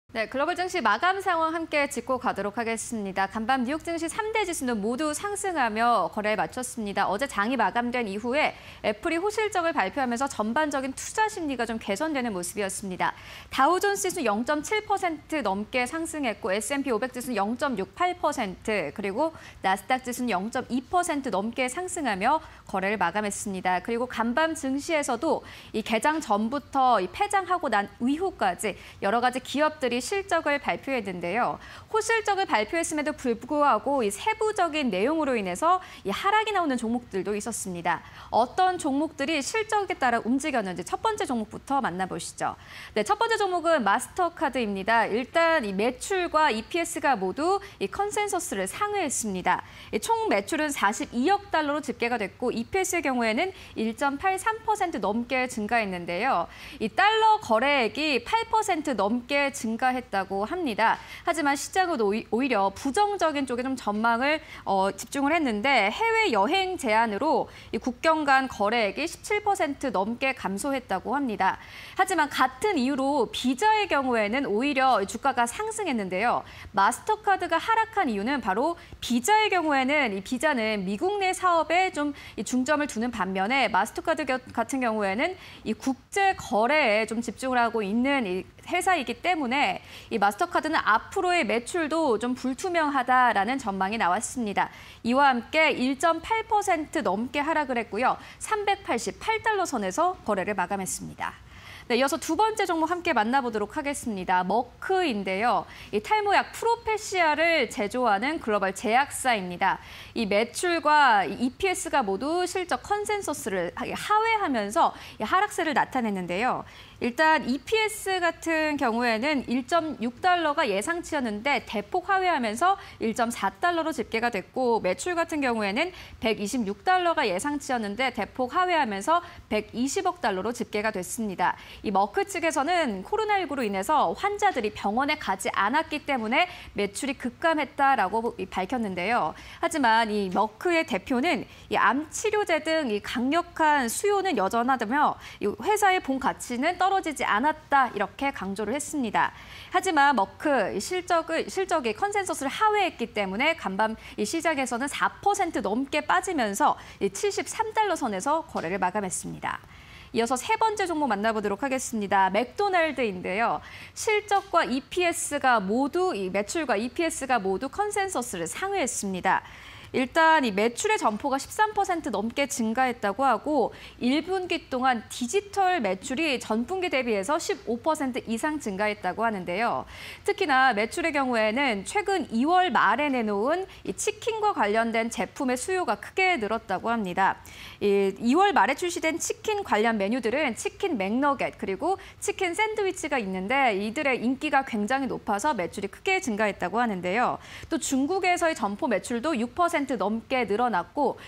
네, 글로벌 증시 마감 상황 함께 짚고 가도록 하겠습니다. 간밤 뉴욕 증시 3대 지수는 모두 상승하며 거래를 마쳤습니다. 어제 장이 마감된 이후에 애플이 호실적을 발표하면서 전반적인 투자 심리가 좀 개선되는 모습이었습니다. 다우존스 지수는 0.7% 넘게 상승했고 S&P 500 지수는 0.68%, 그리고 나스닥 지수는 0.2% 넘게 상승하며 거래를 마감했습니다. 그리고 간밤 증시에서도 이 개장 전부터 폐장하고 난 이후까지 여러 가지 기업들이 실적을 발표했는데요. 호실적을 발표했음에도 불구하고 이 세부적인 내용으로 인해서 이 하락이 나오는 종목들도 있었습니다. 어떤 종목들이 실적에 따라 움직였는지 첫 번째 종목부터 만나보시죠. 네, 첫 번째 종목은 마스터카드입니다. 일단 이 매출과 EPS가 모두 이 컨센서스를 상회했습니다. 총 매출은 42억 달러로 집계가 됐고 EPS의 경우에는 1.83% 넘게 증가했는데요. 이 달러 거래액이 8% 넘게 증가했다고 합니다. 하지만 시장은 오히려 부정적인 쪽에 좀 전망을 집중을 했는데 해외 여행 제한으로 이 국경 간 거래액이 17% 넘게 감소했다고 합니다. 하지만 같은 이유로 비자의 경우에는 오히려 주가가 상승했는데요. 마스터카드가 하락한 이유는 바로 비자의 경우에는 이 비자는 미국 내 사업에 좀 중점을 두는 반면에 마스터카드 같은 경우에는 이 국제 거래에 좀 집중을 하고 있는 이 회사이기 때문에 이 마스터카드는 앞으로의 매출도 좀 불투명하다라는 전망이 나왔습니다. 이와 함께 1.8% 넘게 하락을 했고요. 388달러 선에서 거래를 마감했습니다. 네, 이어서 두 번째 종목 함께 만나보도록 하겠습니다. 머크인데요. 이 탈모약 프로페시아를 제조하는 글로벌 제약사입니다. 이 매출과 EPS가 모두 실적 컨센서스를 하회하면서 하락세를 나타냈는데요. 일단 EPS 같은 경우에는 1.6달러가 예상치였는데 대폭 하회하면서 1.4달러로 집계가 됐고, 매출 같은 경우에는 126달러가 예상치였는데 대폭 하회하면서 120억 달러로 집계가 됐습니다. 이 머크 측에서는 코로나19로 인해서 환자들이 병원에 가지 않았기 때문에 매출이 급감했다라고 밝혔는데요. 하지만 이 머크의 대표는 이 암 치료제 등 이 강력한 수요는 여전하다며 이 회사의 본 가치는 떨어지지 않았다, 이렇게 강조를 했습니다. 하지만 머크 실적이 컨센서스를 하회했기 때문에 간밤 이 시장에서는 4% 넘게 빠지면서 73달러 선에서 거래를 마감했습니다. 이어서 세 번째 종목 만나보도록 하겠습니다. 맥도날드인데요. 실적과 EPS가 모두, 이 매출과 EPS가 모두 컨센서스를 상회했습니다. 일단 이 매출의 점포가 13% 넘게 증가했다고 하고 1분기 동안 디지털 매출이 전분기 대비해서 15% 이상 증가했다고 하는데요. 특히나 매출의 경우에는 최근 2월 말에 내놓은 이 치킨과 관련된 제품의 수요가 크게 늘었다고 합니다. 2월 말에 출시된 치킨 관련 메뉴들은 치킨 맥너겟 그리고 치킨 샌드위치가 있는데 이들의 인기가 굉장히 높아서 매출이 크게 증가했다고 하는데요. 또 중국에서의 점포 매출도 6% 넘게 늘어났고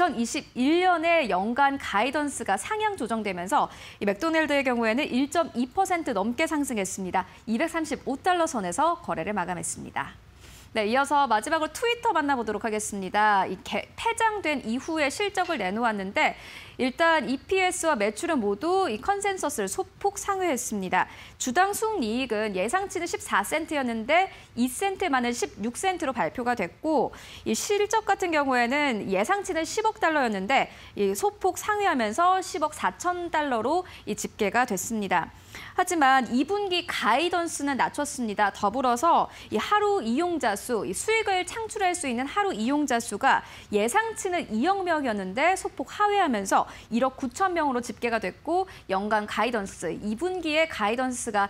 2021년에 연간 가이던스가 상향 조정되면서 이 맥도날드의 경우에는 1.2% 넘게 상승했습니다. 235달러 선에서 거래를 마감했습니다. 네, 이어서 마지막으로 트위터 만나보도록 하겠습니다. 폐장된 이후에 실적을 내놓았는데 일단 EPS와 매출은 모두 이 컨센서스를 소폭 상회했습니다. 주당 순이익은 예상치는 14센트였는데 2센트 많은 16센트로 발표가 됐고, 이 실적 같은 경우에는 예상치는 10억 달러였는데 소폭 상회하면서 10억 4천 달러로 집계가 됐습니다. 하지만 2분기 가이던스는 낮췄습니다. 더불어서 이 하루 이용자 수, 수익을 창출할 수 있는 하루 이용자 수가 예상치는 2억 명이었는데 소폭 하회하면서 1억 9천 명으로 집계가 됐고, 연간 가이던스, 2분기의 가이던스가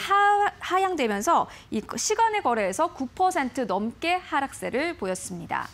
하향되면서 이 시간의 거래에서 9% 넘게 하락세를 보였습니다.